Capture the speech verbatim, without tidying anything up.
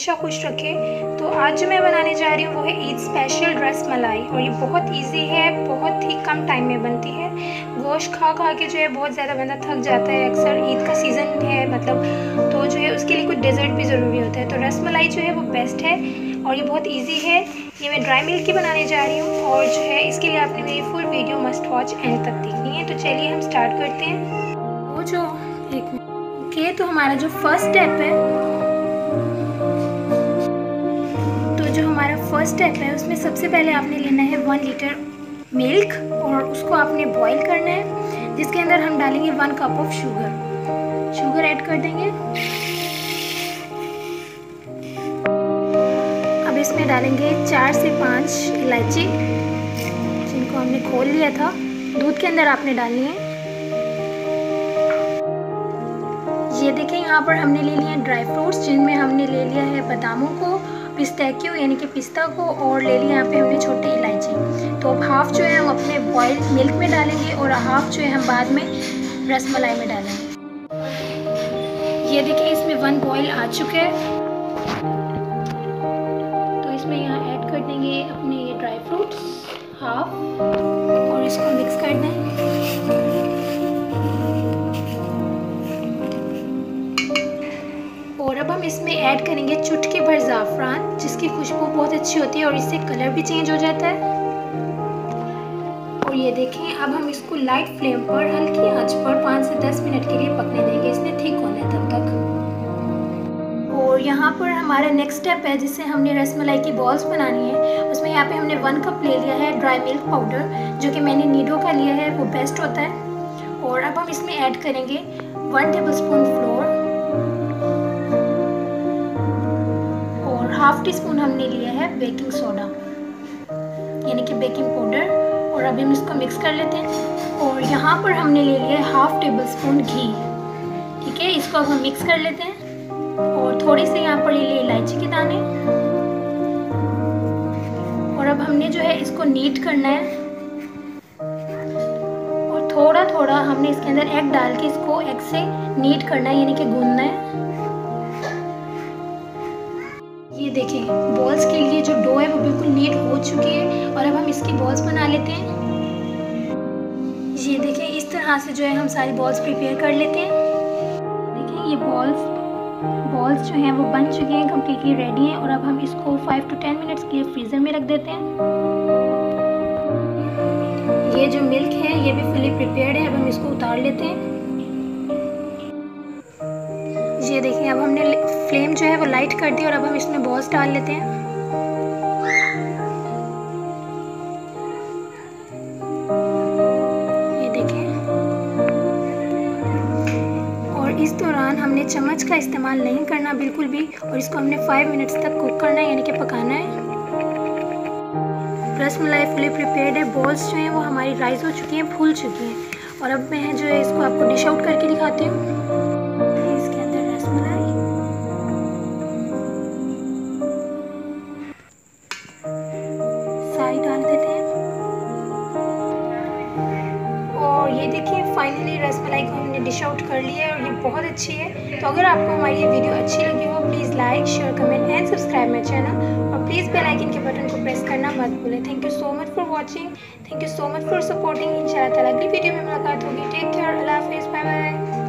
हमेशा खुश रखे। तो आज जो मैं बनाने जा रही हूँ वो है ईद स्पेशल रस मलाई, और ये बहुत इजी है, बहुत ही कम टाइम में बनती है। गोश्त खा खा के जो है बहुत ज़्यादा बंदा थक जाता है, अक्सर ईद का सीज़न है मतलब, तो जो है उसके लिए कुछ डेजर्ट भी ज़रूरी होता है। तो रस मलाई जो है वो बेस्ट है और ये बहुत ईजी है। ये मैं ड्राई मिल्क की बनाने जा रही हूँ, और जो है इसके लिए आपने मेरी full video must watch end तक देखनी है। तो चलिए हम स्टार्ट करते हैं। वो जो एक ओके तो हमारा जो फर्स्ट स्टेप है, तो जो हमारा फर्स्ट स्टेप है उसमें सबसे पहले आपने लेना है वन लीटर मिल्क, और उसको आपने बॉईल करना है, जिसके अंदर हम डालेंगे one cup of sugar. Sugar add कर देंगे। अब इसमें डालेंगे चार से पाँच इलायची, जिनको हमने खोल लिया था, दूध के अंदर आपने डालनी है। ये देखें यहाँ पर हमने ले लिया ड्राई फ्रूट्स, जिनमें हमने ले लिया है बादामों को, पिस्ताचियो यानी कि पिस्ता को, और ले लिया यहाँ पे हमने छोटी इलायची। तो अब हाफ जो है हम अपने बॉइल मिल्क में डालेंगे और हाफ जो है हम बाद में रस मलाई में डालेंगे। ये देखिए इसमें वन बॉइल आ चुका है, तो इसमें यहाँ ऐड कर देंगे अपने ये ड्राई फ्रूट्स हाफ, और इसको मिक्स करना है। और अब हम इसमें ऐड करेंगे चुटकी भर ज़ाफ़रान, जिसकी खुशबू बहुत अच्छी होती है और इससे कलर भी चेंज हो जाता है। और ये देखें अब हम इसको लाइट फ्लेम पर हल्की आंच पर पाँच से दस मिनट के लिए पकने देंगे, इसने ठीक होना है तब तक। और यहाँ पर हमारा नेक्स्ट स्टेप है, जिससे हमने रसमलाई की बॉल्स बनानी है। उसमें यहाँ पे हमने वन कप ले लिया है ड्राई मिल्क पाउडर, जो कि मैंने नीडो का लिया है, वो बेस्ट होता है। और अब हम इसमें ऐड करेंगे one table spoon flour, half tea spoon हमने लिया है बेकिंग सोडा यानी कि बेकिंग पाउडर, और अभी हम इसको मिक्स कर लेते हैं। और यहाँ पर हमने ले लिया है हाफ टेबल स्पून घी, ठीक है, इसको अब हम मिक्स कर लेते हैं। और थोड़ी सी यहाँ पर ले लिए इलायची के दाने, और अब हमने जो है इसको नीट करना है, और थोड़ा थोड़ा हमने इसके अंदर एग डाल के इसको एग से नीट करना है यानी कि गूंदना है। ये देखें बॉल्स के लिए जो डो है वो बिल्कुल नीट हो चुकी है, और अब हम इसकी बॉल्स बना लेते हैं। ये देखें इस तरह से जो है हम सारी बॉल्स प्रिपेयर कर लेते हैं। देखें ये बॉल्स बॉल्स जो हैं वो बन चुकी हैं, कम्प्लीटली रेडी हैं। और अब हम इसको फाइव टू टेन मिनट्स के लिए फ्रीज़र में रख देते हैं। ये जो मिल्क है ये भी फुली प्रिपेयर्ड है, अब हम इसको उतार लेते हैं। ये देखिए अब हमने फ्लेम जो है वो लाइट कर दी, और अब हम इसमें बॉल्स डाल लेते हैं। ये देखें, और इस दौरान हमने चम्मच का इस्तेमाल नहीं करना बिल्कुल भी, और इसको हमने फाइव मिनट्स तक कुक करना है यानी कि पकाना है। रसमलाई फुली प्रिपेयर्ड है, बॉल्स जो हैं वो हमारी राइज हो चुकी हैं, फूल चुकी हैं। और अब मैं जो है इसको आपको डिश आउट करके दिखाती हूँ। डाल देते हैं, और ये देखिए फाइनली रसमलाई को हमने डिश आउट कर लिया है, और ये बहुत अच्छी है। तो अगर आपको हमारी ये वीडियो अच्छी लगी हो, please like share comment and subscribe my channel, और प्लीज़ बेल आइकन के बटन को प्रेस करना मत भूलें। Thank you so much for watching, thank you so much for supporting. इंशाल्लाह ताला अगली वीडियो में मुलाकात होगी। टेक केयर, अल्लाह हाफिज़, बाय बाय।